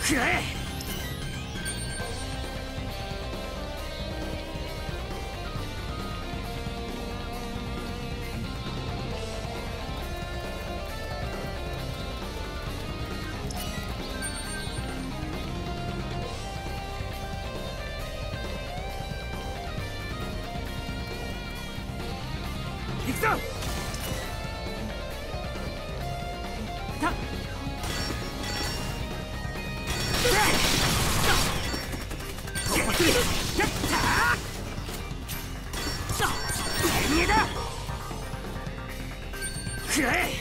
食らえ。行くぞ。たっ突破する。やったー。見えだ。食らえ。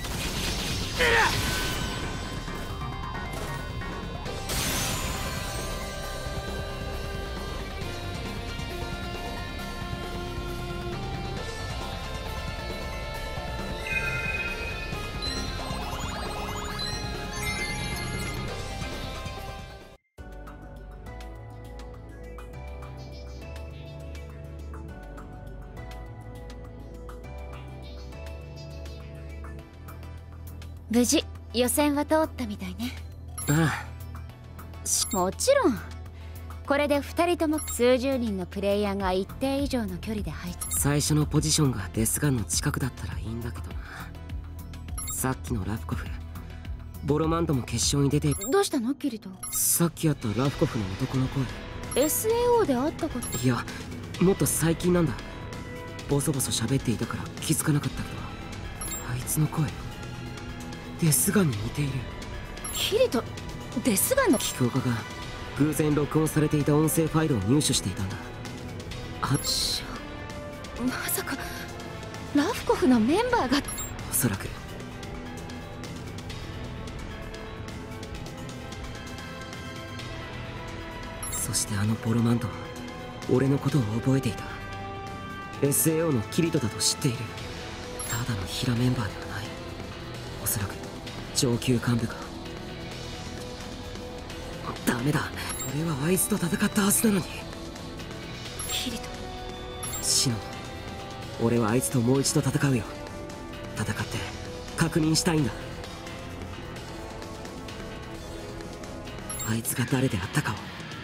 無事予選は通ったみたいね。 ああ、もちろんこれで2人とも数十人のプレイヤーが一定以上の距離で配置。 最初のポジションがデスガンの近くだったらいいんだけどな。さっきのラフコフ、ボロマンドも決勝に出て。 どうしたのキリト。 さっき会ったラフコフの男の声。 SAO で会ったこと。 いや、もっと最近なんだ。ボソボソ喋っていたから気づかなかったけど、あいつの声デスガンに似ている。 キリト、デスガンの機構家が偶然録音されていた音声ファイルを入手していたんだ。 まさかラフコフのメンバーが。 おそらく。そしてあのボロマントは俺のことを覚えていた。 SAO のキリトだと知っている。ただのヒラメンバーではない。おそらく上級幹部か。ダメだ、俺はあいつと戦ったはずなのに。 キリト、 シノ、俺はあいつともう一度戦うよ。戦って確認したいんだ。あいつが誰であったかを。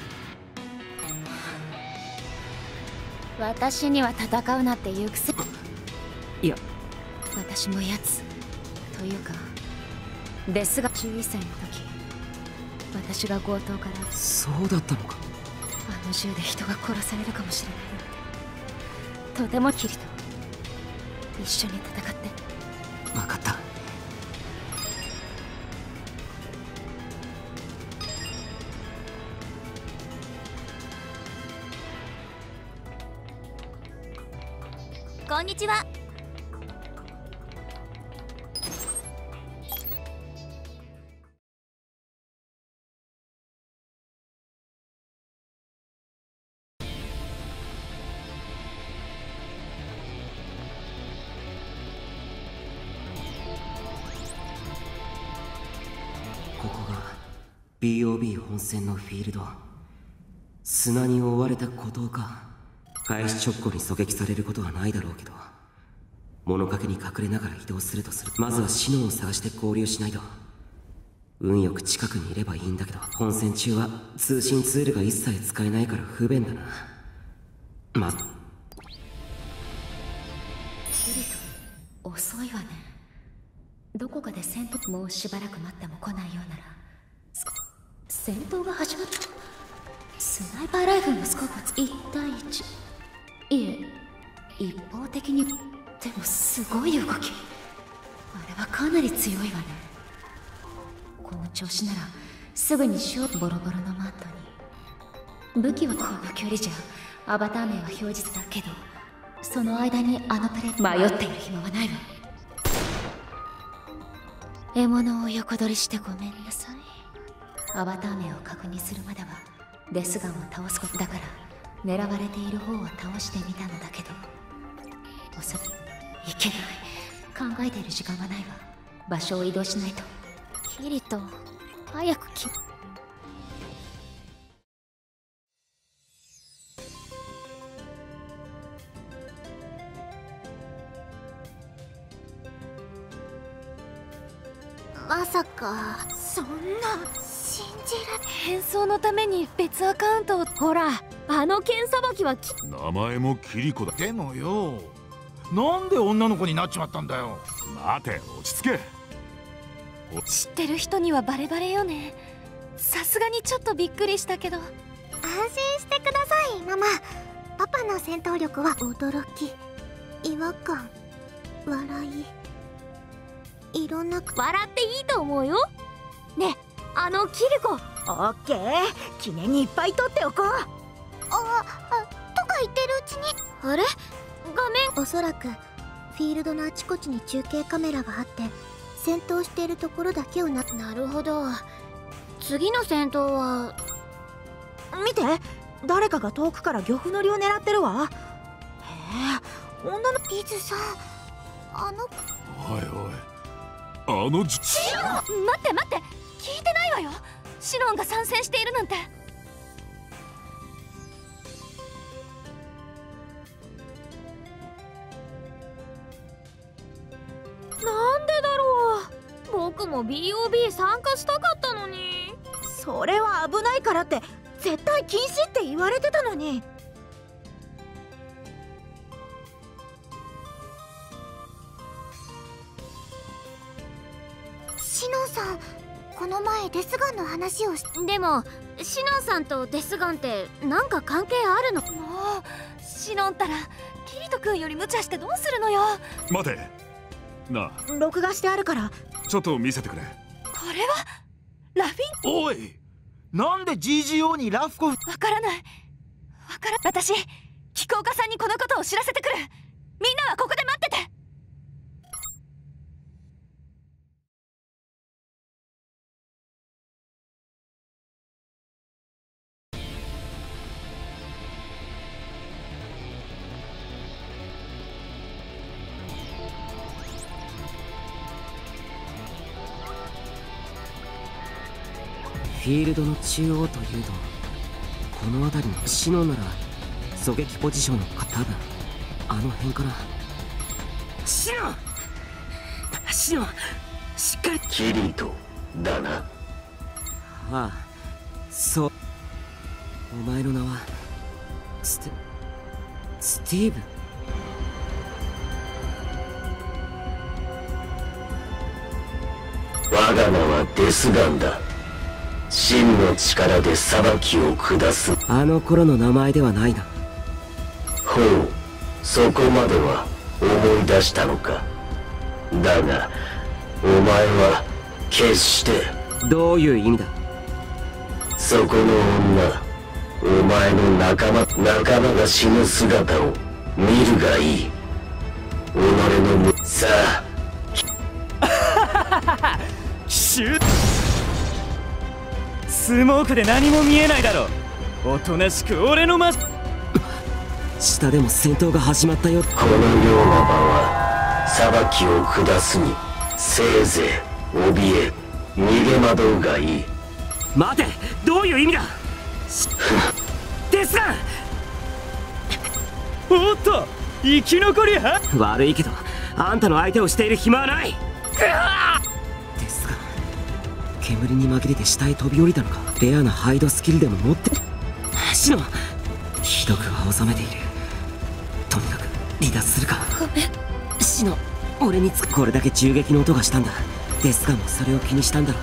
私には戦うなって言うくせ。 いや、 私もやつというかですが11歳の時、私が強盗から。 そうだったのか。 あの銃で人が殺されるかもしれないなんて。とてもキリト、一緒に戦って。 分かった。 こんにちは。 ここが BOB 本戦のフィールド。砂に覆われた孤島か。開始直後に狙撃されることはないだろうけど、物陰に隠れながら移動するとする。まずはシノンを探して合流しないと。運よく近くにいればいいんだけど、本戦中は通信ツールが一切使えないから不便だな。 キリト、遅いわね。どこかで戦闘。もうしばらく待っても来ないようなら戦闘が始まった。スナイパーライフルのスコープ1対1。いえ、一方的に。でもすごい動き。あれはかなり強いわね。この調子ならすぐにボロボロのマントに。武器はこの距離じゃアバター名は表示だけど、その間にあのプレイ迷っている暇はないわ。獲物を横取りしてごめんなさい。アバター名を確認するまではデスガンを倒すことだから、狙われている方を倒してみたのだけど、いけない。考えている時間はないわ。場所を移動しないと。キリト、早くまさかそんな。 信じられ。 変装のために別アカウントを。ほら、あの剣さばきは名前もキリコだ。 でもよ、なんで女の子になっちまったんだよ。 待て、落ち着け。 知ってる人にはバレバレよね。さすがにちょっとびっくりしたけど。 安心してくださいママ。パパの戦闘力は驚き、違和感、笑い、いろんな。 笑っていいと思うよ。ね、あのキリコ。 オッケー、記念にいっぱい撮っておこう。 とか言ってるうちに。あれ、画面。おそらくフィールドのあちこちに中継カメラがあって、戦闘しているところだけをなるほど。次の戦闘は。 見て、誰かが遠くから漁夫の利を狙ってるわ。へえ、女の。 リズさん、 おいおい、あのじ。 待って待って、聞いてないわよ。シノンが参戦しているなんて。なんでだろう。僕も BOB 参加したかったのに。 それは危ないからって絶対禁止って言われてたのに。 シノンさん、この前デスガンの話をでもシノンさんとデスガンってなんか関係あるの？もうシノンったらキリト君より無茶してどうするのよ。 待てなあ、 録画してあるからちょっと見せてくれ。 これはラフィン。 おい、なんで GGO にラフコフ。 わからない。私、キクオカさんにこのことを知らせてくる。みんなはここで待ってて。 フィールドの中央というと、この辺りのシノンなら狙撃ポジションの多分あの辺かな。シノン、しっかり。 キリトだな。 ああ、そう。お前の名はスティーブ。 我が名はデスガンだ。真の力で裁きを下す。 あの頃の名前ではないな。 ほう、そこまでは思い出したのか。だがお前は決して。 どういう意味だ。 そこの女、お前の仲間が死ぬ姿を見るがいい。己のさあシュッ。スモークで何も見えないだろ。おとなしく俺の下でも戦闘が始まったよ。 このような場は裁きを下すにせいぜい怯え逃げ惑うがいい。 待て、どういう意味だ。ですがおっと、生き残りは。 悪いけどあんたの相手をしている暇はない。ですが煙に紛れて下へ飛び降りたのか。レアなハイドスキルでも持ってシノン、ひどく青ざめている。とにかく離脱するか。 ごめんシノン、俺につく。これだけ銃撃の音がしたんだ。ですがもそれを気にしたんだろう。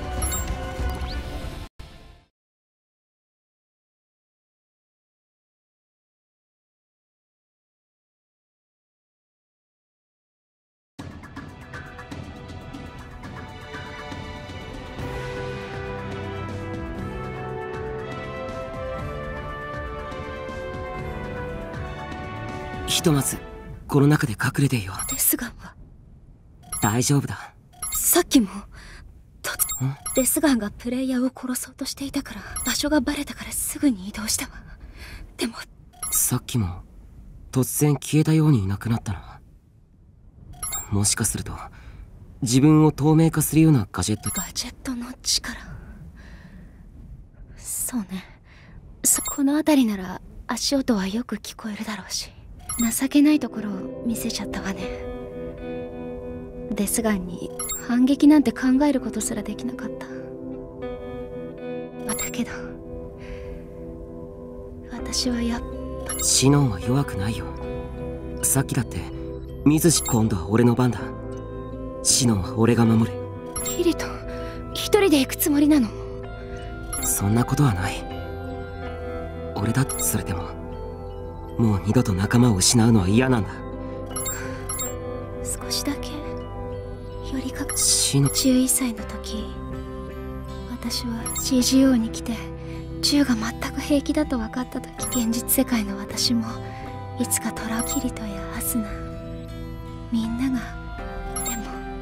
ひとまずこの中で隠れていよう。 デスガンは大丈夫だ。 さっきもデスガンがプレイヤーを殺そうとしていたから場所がバレたからすぐに移動したわ。でもさっきも突然消えたようにいなくなったな。もしかすると自分を透明化するようなガジェット。 ガジェットの力。そうね、この辺りなら足音はよく聞こえるだろうし。情けないところを見せちゃったわね。デスガンに反撃なんて考えることすらできなかった。 けど私はシノンは弱くないよ。さっきだって水し、今度は俺の番だ。シノンは俺が守る。 キリト一人で行くつもりなの？ そんなことはない。俺だってそれでももう二度と仲間を失うのは嫌なんだ。 少しだけ寄りかか 11 歳の時、私は CGO に来て銃が全く平気だと分かった時、現実世界の私もいつかトラキリトやアスナ、みんなが、で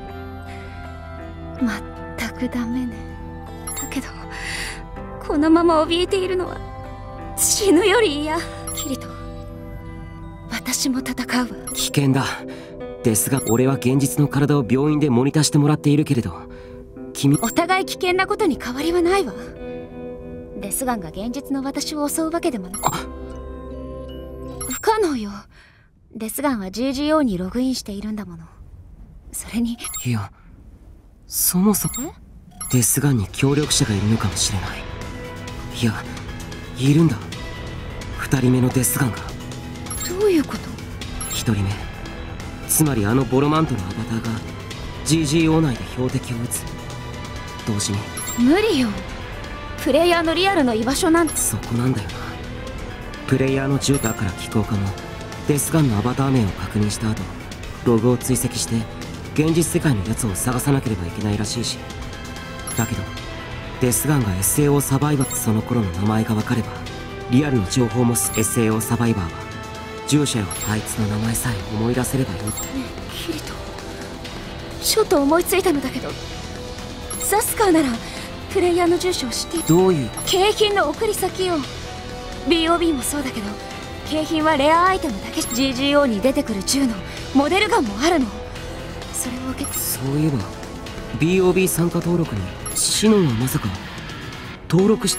も全くダメね。だけどこのまま怯えているのは死ぬより嫌。キリト、私も戦うわ。 危険だ。ですが俺は現実の体を病院でモニターしてもらっているけれど、君お互い危険なことに変わりはないわ。デスガンが現実の私を襲うわけでもない。不可能よ。デスガンは GGO にログインしているんだもの。それにいや、そもそもデスガンに協力者がいるのかもしれない。いや、いるんだ。2人目のデスガンが。 どういうこと？ 1人目、つまりあのボロマントのアバターが GGO 内で標的を撃つ。同時に無理よ。プレイヤーのリアルの居場所なんて。 そこなんだよな。プレイヤーのジューターから機構家もデスガンのアバター名を確認した後、ログを追跡して現実世界のやつを探さなければいけないらしいし。だけどデスガンが SAO サバイバー、その頃の名前が分かればリアルの情報も。 SAO サバイバーは従者よ。あいつの名前さえ思い出せればいい。 ねえキリト、ちょっと思いついたのだけど、ザスカーならプレイヤーの住所を知っている。 どういう？ 景品の送り先よ。 BOB もそうだけど、景品はレアアイテムだけ。 GGO に出てくる銃のモデルガンもあるの。それを受けて。 そういえば BOB 参加登録にシノンはまさか登録して。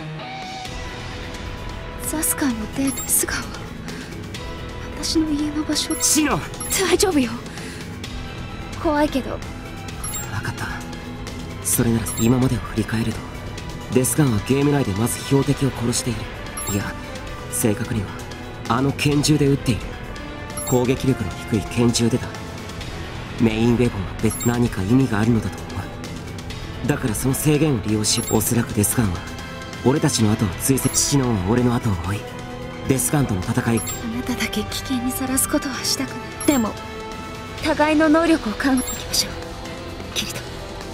ザスカーのデータ素顔は私の家の場所。 シノン、 大丈夫よ。怖いけど。 分かった。それなら今までを振り返ると、デスガンはゲーム内でまず標的を殺している。いや、正確にはあの拳銃で撃っている。攻撃力の低い拳銃でだ。メインウェポンは別何か意味があるのだと思う。だからその制限を利用し、おそらくデスガンは俺たちの後を追跡。シノンは俺の後を追い、デスガンとの戦い。 あなただけ危険にさらすことはしたくない。でも互いの能力を考えていきましょう、キリト。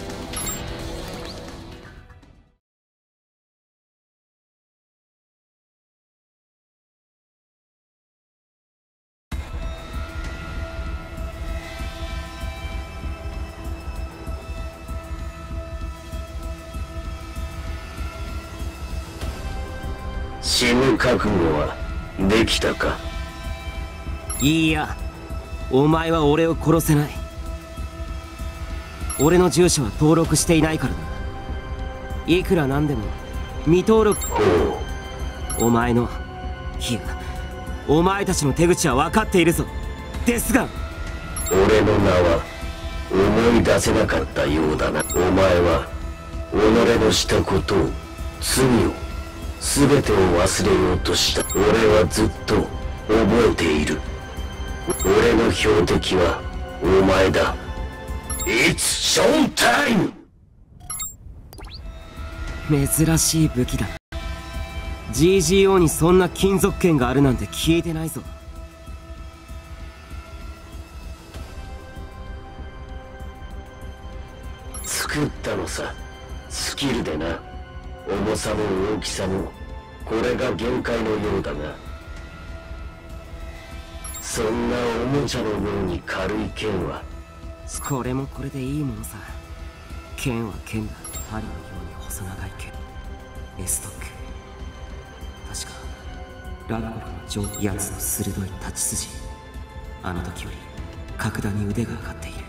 死ぬ覚悟はできたか？ いや、お前は俺を殺せない。俺の住所は登録していないからだ。いくらなんでも未登録。お前の、いやお前たちの手口は分かっているぞ、デスガン。 俺の名は思い出せなかったようだな。お前は己のしたことを、罪を、全てを忘れようとした。俺はずっと覚えている。俺の標的はお前だ。It's show time! 珍しい武器だ。 GGO にそんな金属剣があるなんて聞いてないぞ。 作ったのさ、スキルでな。重さも大きさもこれが限界のようだが、そんなおもちゃのように軽い剣は。 これもこれでいいものさ。剣は剣だ。針のように細長い剣、エストック。確かラブコフのやつの鋭い太刀筋、あの時より格段に腕が上がっている。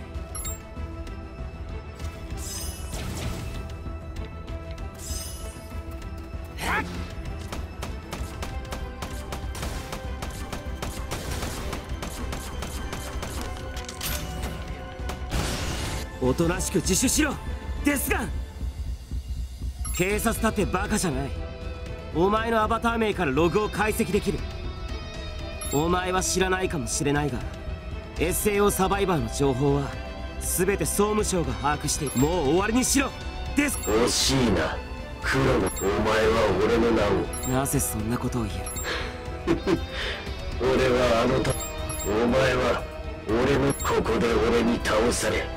おとなしく自首しろ、デスガン。 警察だってバカじゃない。お前のアバター名からログを解析できる。お前は知らないかもしれないが SAO サバイバーの情報は全て総務省が把握してもう終わりにしろです。 惜しいなクロノ。お前は俺の名を。 なぜそんなことを言える。 俺はお前は俺のここで俺に倒され。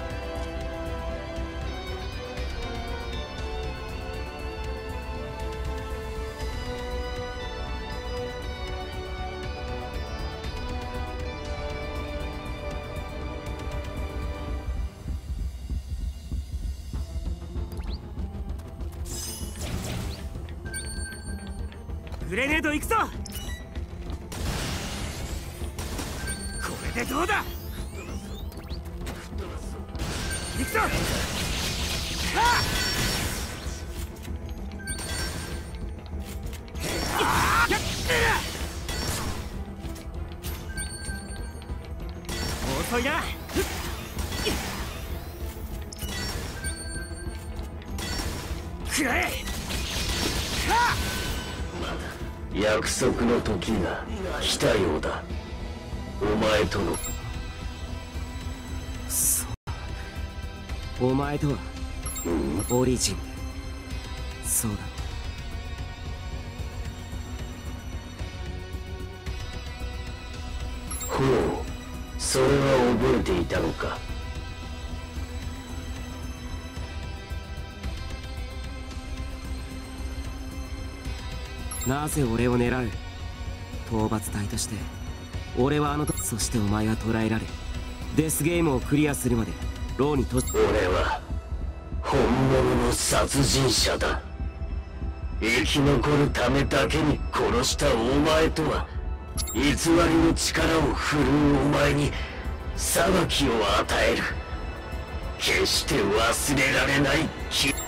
グレネード行くぞ。これでどうだ。行くぞ。遅いな。くらえ。 約束の時が来たようだ。お前との。 そうお前とは、オリジン。そうだ。 ほう、それは覚えていたのか。 なぜ俺を狙う。討伐隊として俺はそしてお前は捕らえられデスゲームをクリアするまでローに俺は本物の殺人者だ。生き残るためだけに殺したお前とは偽りの力を振るうお前に裁きを与える。決して忘れられないこ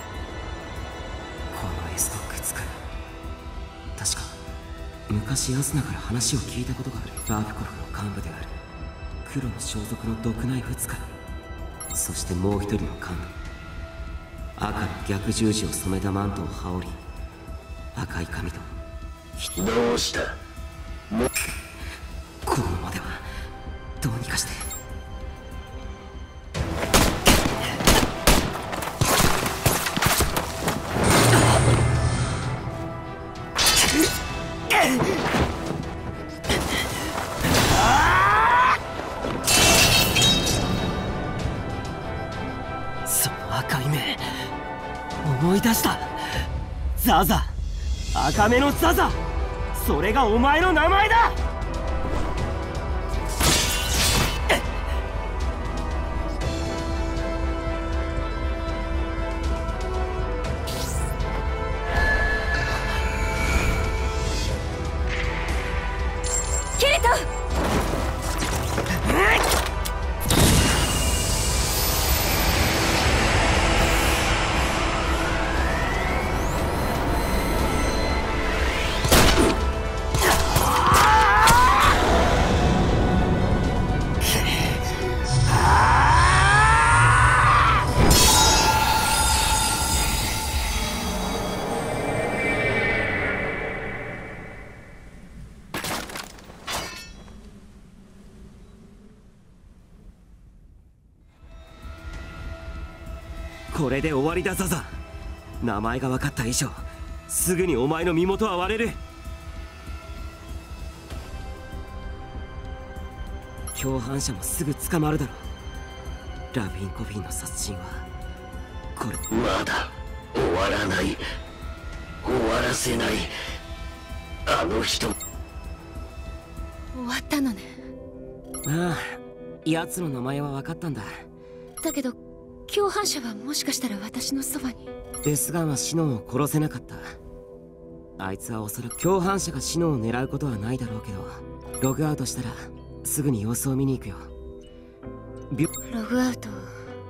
のエストック使い、確か昔アスナから話を聞いたことがある。バーフコフの幹部である黒の装束の毒ナイフ使い、そしてもう一人の幹部、赤の逆十字を染めたマントを羽織り赤い髪と。 どうしたもうこのままではどうにかして。その赤い目、思い出した。ザザ、赤目のザザ、それがお前の名前だ。 キリト、 これで終わりだザザ。名前が分かった以上すぐにお前の身元は割れる。共犯者もすぐ捕まるだろう。ラビンコフィンの殺人はこれまだ終わらない。終わらせない。あの人終わったのね。 ああ、奴の名前は分かったんだ。 だけど共犯者はもしかしたら私のそばに。 デスガンはシノンを殺せなかった。あいつはおそらく共犯者がシノンを狙うことはないだろうけど、ログアウトしたらすぐに様子を見に行くよ。 ログアウトね。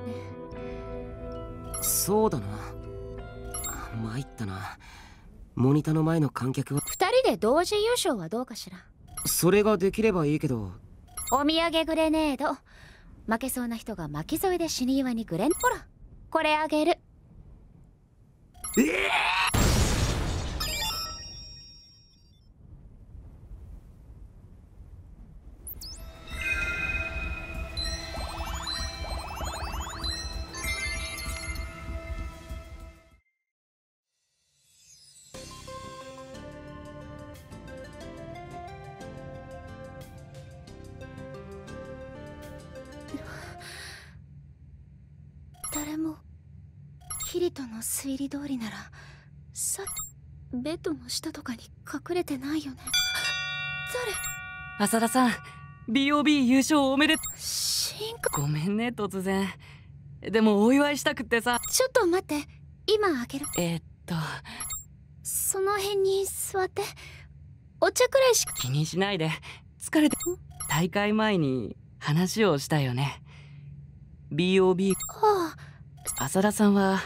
そうだな。参ったな。モニターの前の観客は 2人で同時優勝はどうかしら。 それができればいいけど。 お土産グレネード。負けそうな人が巻き添えで死に際にほら、これあげる。 誰もキリトの推理通りならさベッドの下とかに隠れてないよね。 浅田さん BOB 優勝おめでと進化。 ごめんね突然。でもお祝いしたくってさ。 ちょっと待って、今開ける。その辺に座って。お茶くらいしか。 気にしないで、疲れて。大会前に話をしたよね。 BOB。 ああ、浅田さんは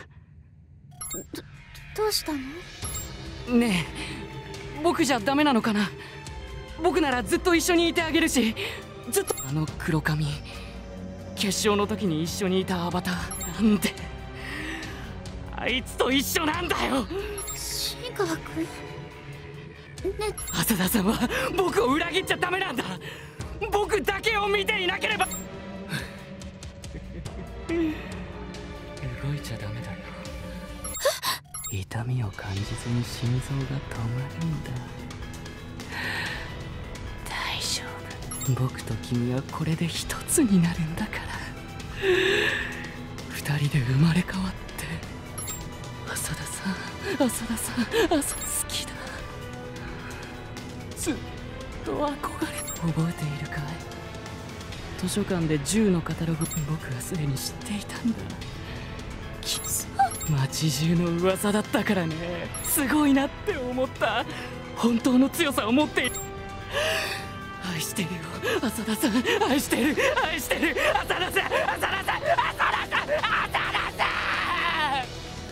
どうしたの？ ねえ、僕じゃダメなのかな。僕ならずっと一緒にいてあげるし、ずっと。あの黒髪、決勝の時に一緒にいたアバターなんて、あいつと一緒なんだよ。 新川君ね。 浅田さんは僕を裏切っちゃダメなんだ。僕だけを見ていなければ。動いちゃダメだよ。痛みを感じずに心臓が止まるんだ。大丈夫、僕と君はこれで一つになるんだから。二人で生まれ変わって。浅田さん、浅田さん、好きだ。ずっと憧れ。覚えているかい？図書館で銃のカタログ、僕はすでに知っていたんだ。街中の噂だったからね。すごいなって思った。本当の強さを持っている。愛してるよ浅田さん、愛してる、愛してる浅田さん、浅田さん、浅田さん、浅田さん。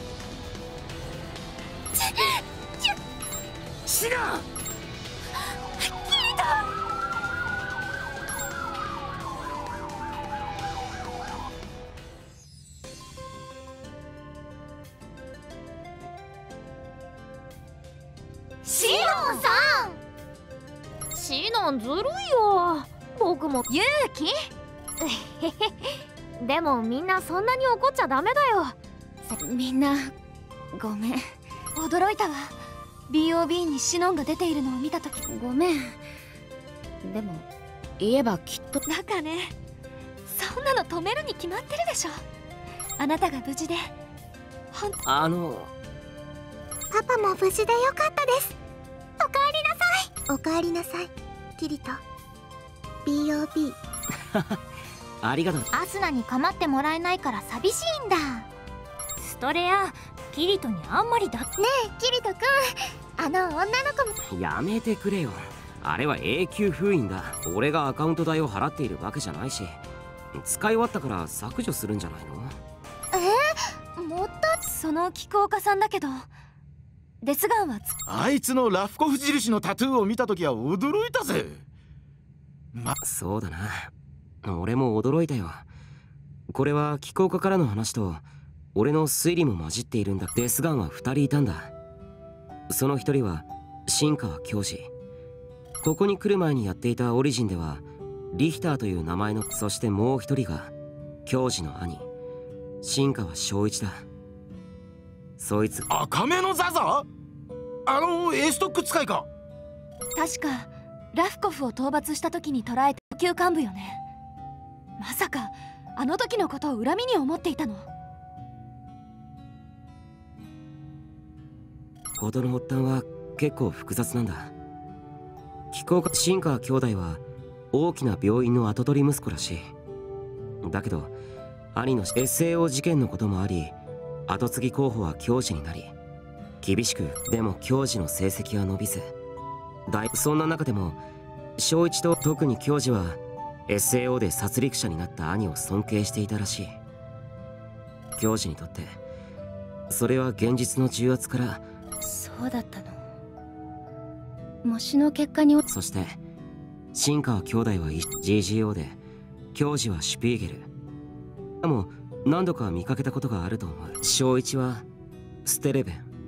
シノシノンさん。シノンずるいよ。僕も勇気でもみんなそんなに怒っちゃダメだよ。 みんなごめん。 驚いたわ。 BOB にシノンが出ているのを見たとき。 ごめん。でも言えばきっと。 なんかね、そんなの止めるに決まってるでしょ。あなたが無事でパパも無事でよかったです。おかえりなさい。おかえりなさいキリト。 BOB ありがとう。 アスナに構ってもらえないから寂しいんだ。ストレアキリトにあんまりだ。ねえキリトくん、あの女の子も。 やめてくれよ。あれは永久封印だ。俺がアカウント代を払っているわけじゃないし、使い終わったから削除するんじゃないの？ もっと。 その気候家さんだけど、デスガンはあいつのラフコフ印のタトゥーを見たときは驚いたぜ。 そうだな、俺も驚いたよ。これは気候家からの話と俺の推理も混じっているんだ。デスガンは2人いたんだ。その1人は新川教授。ここに来る前にやっていたオリジンではリヒターという名前の。そしてもう1人が教授の兄新川正一だ。そいつ赤目のザザ？あのエーストック使いか。 確かラフコフを討伐した時に捕らえた級幹部よね。まさかあの時のことを恨みに思っていたの？ 事の発端は結構複雑なんだ。気候家新川兄弟は大きな病院の跡取り息子らしい。だけど兄の SAO 事件のこともあり、跡継ぎ候補は教授になり、厳しくでも教授の成績は伸びず、そんな中でも正一と特に教授は SAO で殺戮者になった兄を尊敬していたらしい。教授にとってそれは現実の重圧から。 そうだったの。模試の結果に。 そして新川兄弟は GGO で、教授はシュピーゲル。でも何度か見かけたことがあると思う。正一はステレベン。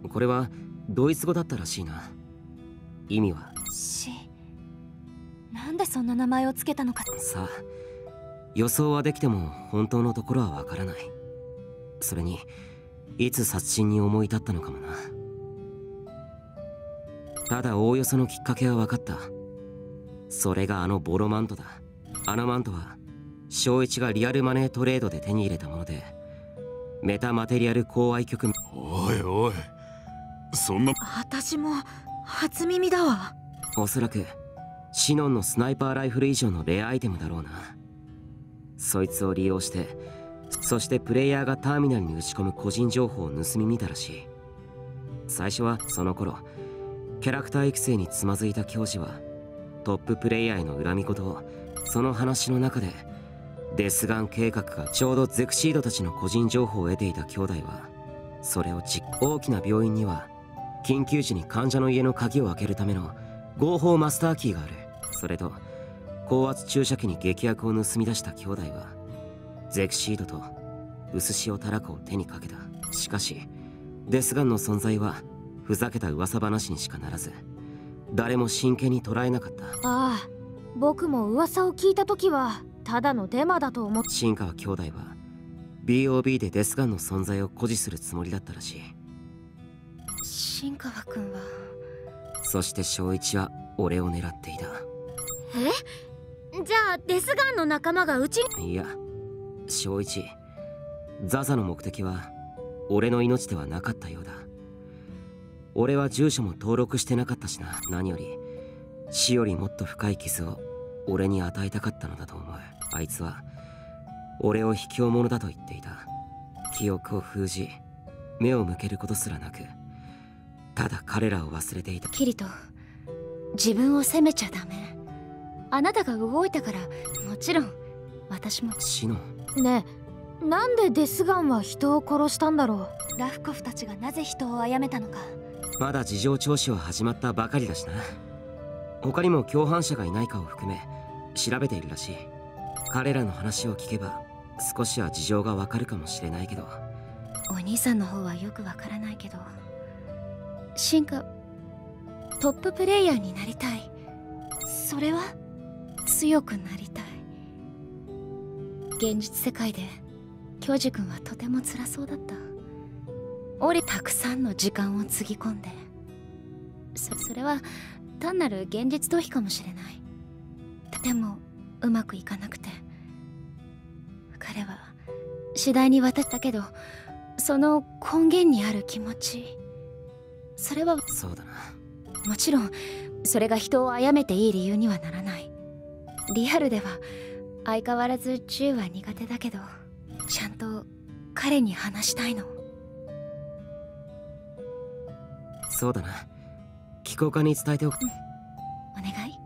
これはドイツ語だったらしいな。意味はなんでそんな名前をつけたのか。 さあ、予想はできても本当のところはわからない。それにいつ殺人に思い立ったのかもな。ただおおよそのきっかけは分かった。それがあのボロマントだ。あのマントは正一がリアルマネートレードで手に入れたもので、メタマテリアル高愛局。 おいおい、そんな。 私も初耳だわ。 おそらくシノンのスナイパーライフル以上のレアアイテムだろうな。そいつを利用して、そしてプレイヤーがターミナルに打ち込む個人情報を盗み見たらしい。最初はその頃キャラクター育成につまずいた教授はトッププレイヤーへの恨み事を、その話の中でデスガン計画がちょうどゼクシードたちの個人情報を得ていた兄弟は、それを大きな病院には緊急時に患者の家の鍵を開けるための合法マスターキーがある。それと高圧注射器に劇薬を盗み出した兄弟はゼクシードと薄塩タラコを手にかけた。しかしデスガンの存在はふざけた噂話にしかならず、誰も真剣に捉えなかった。 ああ、僕も噂を聞いた時はただのデマだと思って。 新川兄弟は BOB でデスガンの存在を誇示するつもりだったらしい。 新川君は。 そして正一は俺を狙っていた。 じゃあデスガンの仲間がうちに。 いや、正一、ザザの目的は俺の命ではなかったようだ。俺は住所も登録してなかったしな。何より死よりもっと深い傷を俺に与えたかったのだと思う。あいつは俺を卑怯者だと言っていた。記憶を封じ、目を向けることすらなく、ただ彼らを忘れていた。 キリト、自分を責めちゃダメ。あなたが動いたから。もちろん私も。 シノンねえ、なんでデスガンは人を殺したんだろう。ラフコフたちがなぜ人を殺めたのか。 まだ事情聴取は始まったばかりだしな。他にも共犯者がいないかを含め調べているらしい。彼らの話を聞けば少しは事情がわかるかもしれないけど。 お兄さんの方はよくわからないけど、進化トッププレイヤーになりたい。 それは強くなりたい。現実世界で教授君はとても辛そうだった。俺たくさんの時間をつぎ込んで、それは単なる現実逃避かもしれない。でもうまくいかなくて、彼は次第に渡ったけど、その根源にある気持ち、それは。 そうだな。 もちろんそれが人を殺めていい理由にはならない。リアルでは相変わらず銃は苦手だけど、ちゃんと彼に話したいの。 そうだな。機構課に伝えておく。 お願い。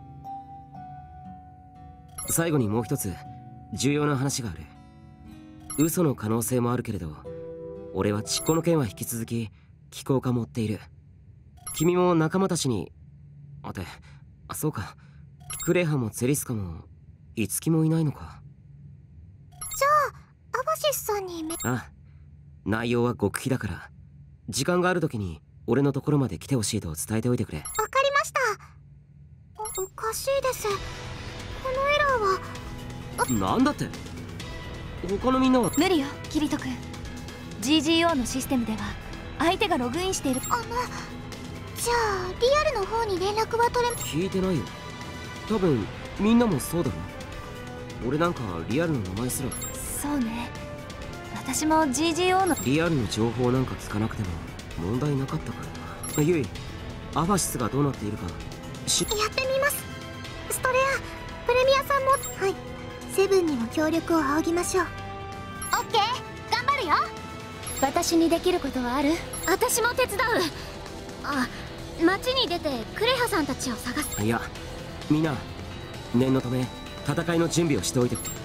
最後にもう一つ重要な話がある。嘘の可能性もあるけれど、俺はこの件は引き続き機構課も追っている。君も仲間たちに。そうか、クレハもゼリスカもイツキもいないのか。 じゃあアバシスさんに。 内容は極秘だから、時間がある時に俺のところまで来てほしいと伝えておいてくれ。 わかりました。おかしいです。このエラーは。なんだって。他のみんなは。 無理よ、キリト君。 GGO のシステムでは相手がログインしている。 じゃあリアルの方に連絡は取れ。 聞いてないよ。多分みんなもそうだろ。俺なんかリアルの名前すら。 そうね、私も GGO の。 リアルの情報なんか聞かなくても問題なかったからな。ユイ、アファシスがどうなっているかやってみます。ストレア、プレミアさんも。はい、セブンにも協力を仰ぎましょう。オッケー、頑張るよ。 私にできることはある？私も手伝う。街に出てクレハさんたちを探す。 いや、みんな念のため戦いの準備をしておいて。